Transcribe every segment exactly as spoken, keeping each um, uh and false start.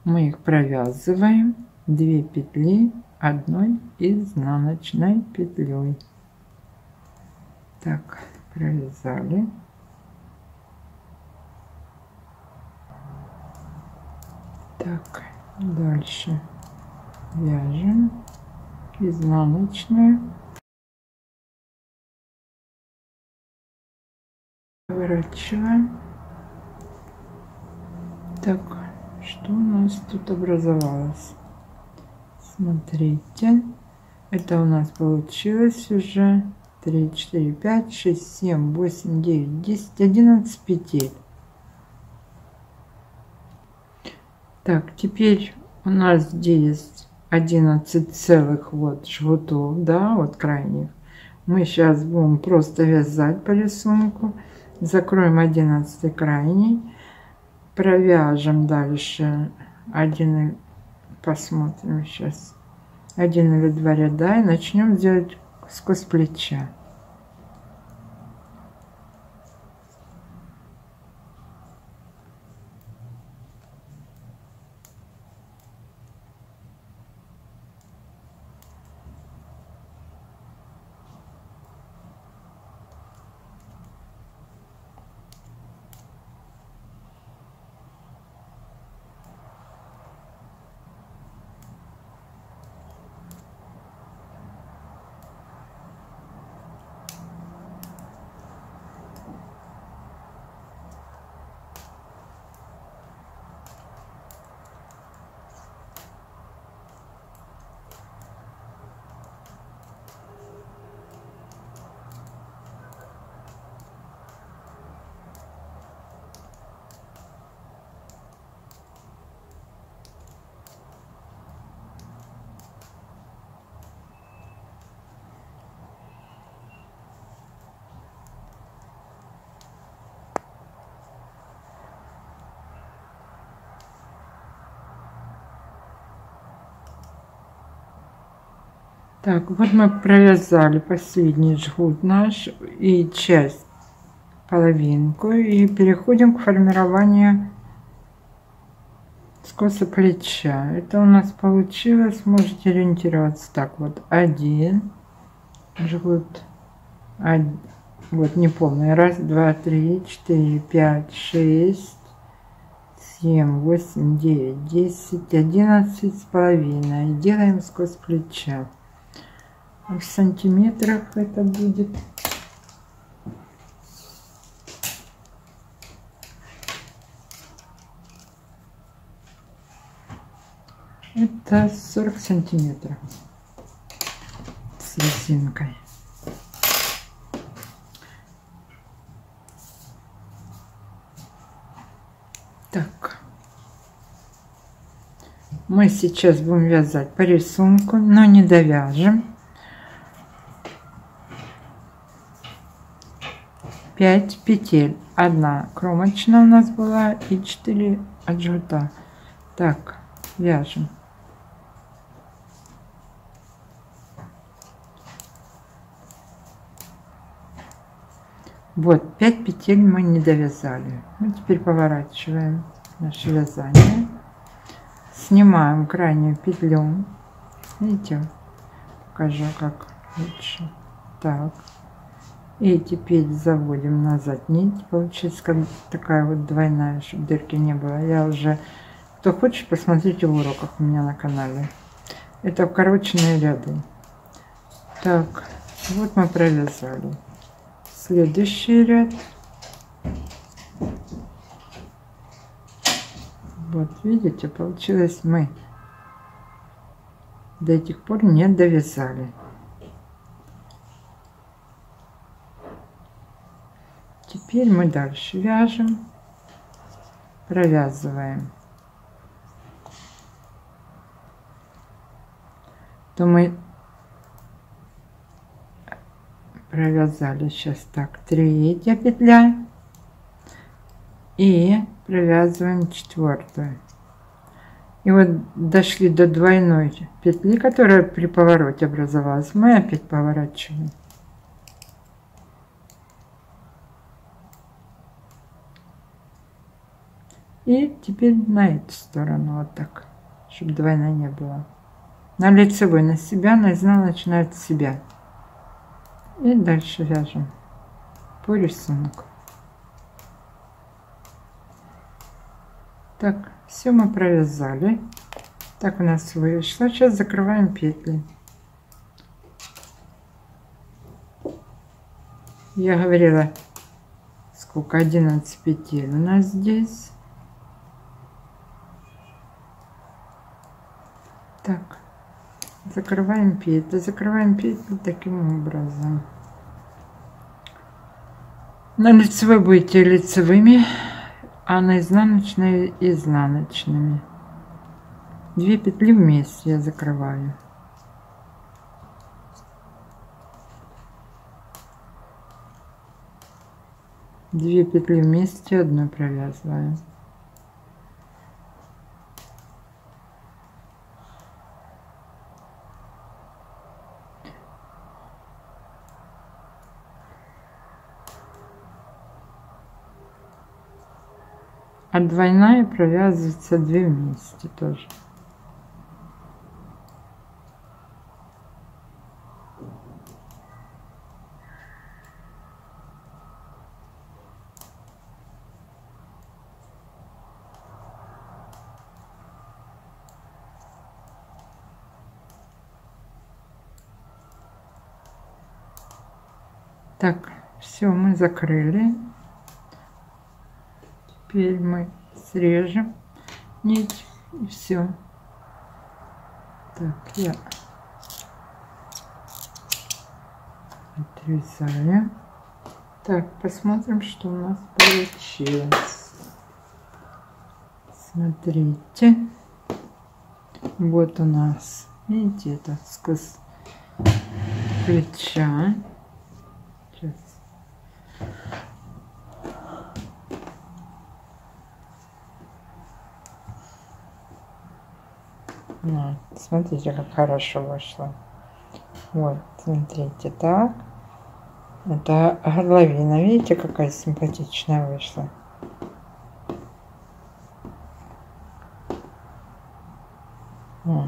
Мы их провязываем две петли одной изнаночной петлей. Так, провязали. Так, дальше вяжем изнаночную, поворачиваем. Так, что у нас тут образовалось? Смотрите, это у нас получилось уже три, четыре, пять, шесть, семь, восемь, девять, десять, одиннадцать петель. Так, теперь у нас здесь одиннадцать целых вот жгутов, да, вот крайних. Мы сейчас будем просто вязать по рисунку. Закроем одиннадцатый крайний, провяжем дальше один, посмотрим сейчас, один или два ряда и начнем делать скос плеча. Так, вот мы провязали последний жгут наш и часть, половинку, и переходим к формированию скоса плеча. Это у нас получилось, можете ориентироваться так, вот один жгут, один, вот неполный, раз, два, три, четыре, пять, шесть, семь, восемь, девять, десять, одиннадцать с половиной. И делаем скос плеча. В сантиметрах это будет это сорок сантиметров с резинкой. Так, мы сейчас будем вязать по рисунку, но не довяжем. пять петель, одна кромочная у нас была и четыре от жгута. Так, вяжем. Вот пять петель мы не довязали. Мы теперь поворачиваем наше вязание, снимаем крайнюю петлю. Видите, покажу как лучше. Так. И теперь заводим назад нить. Получится как такая вот двойная, чтобы дырки не было. Я уже, кто хочет, посмотрите в уроках у меня на канале. Это укороченные ряды. Так, вот мы провязали. Следующий ряд. Вот видите, получилось, мы до этих пор не довязали. Теперь мы дальше вяжем, провязываем. То мы провязали сейчас так, третья петля и провязываем четвертую. И вот дошли до двойной петли, которая при повороте образовалась. Мы опять поворачиваем. И теперь на эту сторону вот так, чтобы двойная не было. На лицевой на себя, на изнаночную от себя. И дальше вяжем по рисунку. Так, все мы провязали. Так у нас вышло. Сейчас закрываем петли. Я говорила, сколько, одиннадцать петель у нас здесь. Так, закрываем петли, закрываем петли таким образом. На лицевой будете лицевыми, а на изнаночной изнаночными. Две петли вместе я закрываю. Две петли вместе, одну провязываю. А двойная провязывается две вместе тоже. Так, все, мы закрыли. Теперь мы срежем нить и все. Так, я отрезаю. Так, посмотрим, что у нас получилось. Смотрите, вот у нас, видите, это скос плеча. Сейчас. Вот, смотрите, как хорошо вышло. Вот, смотрите, так. Это горловина. Видите, какая симпатичная вышла. Вот.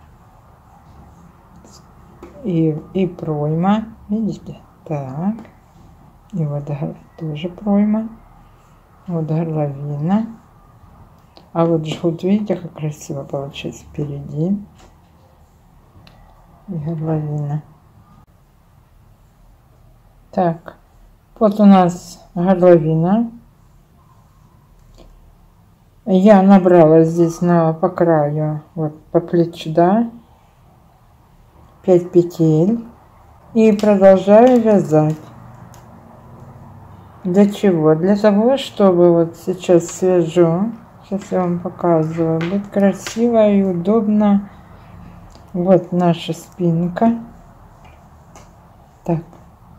И, и пройма. Видите? Так. И вот тоже пройма. Вот горловина. А вот жгут, видите, как красиво получилось впереди. И горловина. Так, вот у нас горловина. Я набрала здесь на по краю, вот по плечу, да, пять петель. И продолжаю вязать. Для чего? Для того, чтобы вот сейчас свяжу. Сейчас я вам показываю. Будет красиво и удобно. Вот наша спинка. Так.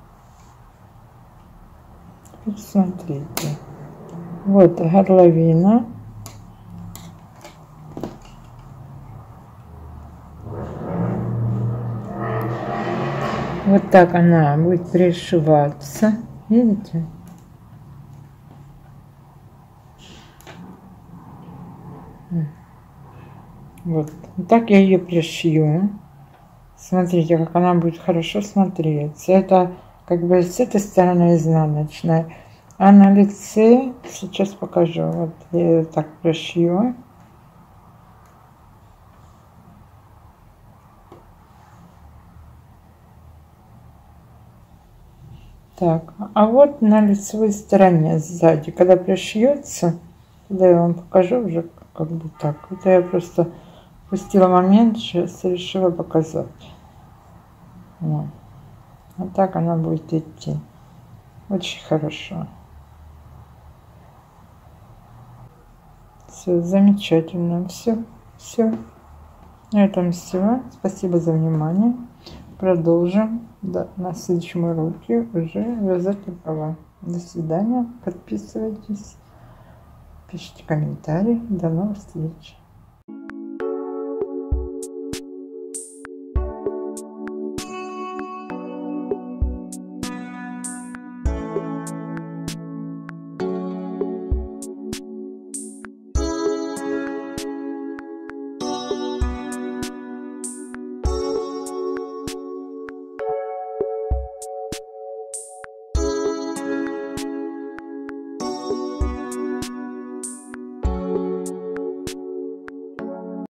Теперь смотрите. Вот горловина. Вот так она будет пришиваться. Видите? Вот. Так я ее пришью. Смотрите, как она будет хорошо смотреться. Это как бы с этой стороны изнаночная. А на лице, сейчас покажу. Вот я ее так пришью. Так, а вот на лицевой стороне сзади, когда пришьется, тогда я вам покажу уже как бы так. Это я просто пустила момент, сейчас решила показать. Вот. Вот так она будет идти. Очень хорошо. Все замечательно. Все, все. На этом все. Спасибо за внимание. Продолжим да, на следующем уроке уже вязать рукава. До свидания. Подписывайтесь. Пишите комментарии. До новых встреч.